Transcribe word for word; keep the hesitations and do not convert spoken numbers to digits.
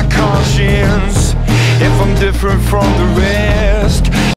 my conscience if I'm different from the rest.